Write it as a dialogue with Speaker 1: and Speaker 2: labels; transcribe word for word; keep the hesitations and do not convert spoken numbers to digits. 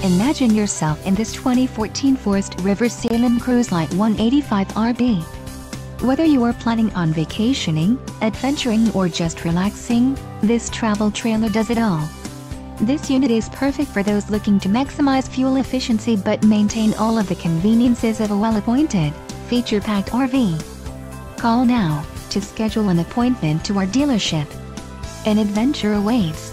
Speaker 1: Imagine yourself in this twenty fourteen Forest River Salem Cruise Lite one eighty-five R B. Whether you are planning on vacationing, adventuring or just relaxing, this travel trailer does it all. This unit is perfect for those looking to maximize fuel efficiency but maintain all of the conveniences of a well-appointed, feature-packed R V. Call now to schedule an appointment to our dealership. An adventure awaits.